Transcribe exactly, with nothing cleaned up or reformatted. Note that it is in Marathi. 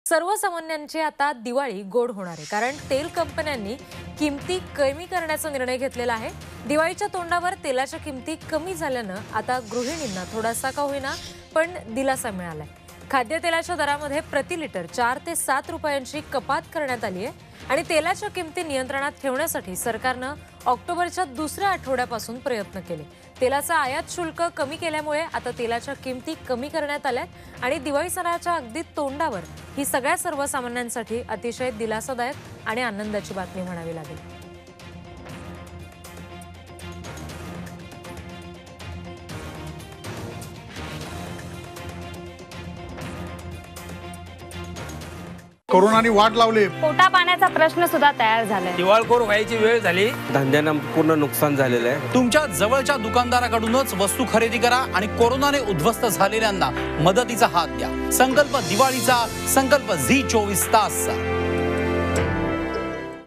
सर्वसामान्यांची आता दिवाळी गोड होणार आहे, कारण तेल कंपन्यांनी किमती कमी करण्याचा निर्णय घेतलेला आहे। दिवाळीच्या तोंडावर तेलाच्या किमती कमी झाल्यानं आता गृहिणींना थोडासा का होईना पण दिलासा मिळालाय। खाद्यतेलाच्या दरामध्ये प्रति लिटर चार ते सात रुपयांची कपात करण्यात आली आहे आणि तेलाच्या किमती नियंत्रणात ठेवण्यासाठी सरकारनं ऑक्टोबरच्या दुसऱ्या आठवड्यापासून प्रयत्न केले। तेलाचा आयात शुल्क कमी केल्यामुळे आता तेलाच्या किमती कमी करण्यात आल्यात आणि दिवाळी सणाच्या अगदी तोंडावर ही सगळ्या सर्वसामान्यांसाठी अतिशय दिलासादायक आणि आनंदाची बातमी म्हणावी लागेल। कोरोनाने वाट लावली, पोटा पाण्याचा प्रश्न सुद्धा तयार झालाय, दिवाळखोर व्हायची वेळ झाली, धंद्यांना पूर्ण नुकसान झालेलं आहे। तुमच्या जवळच्या दुकानदाराकडूनच वस्तू खरेदी करा आणि कोरोनाने उद्ध्वस्त झालेल्यांना मदतीचा हात द्या। संकल्प दिवाळीचा, संकल्प झी चोवीस तासचा।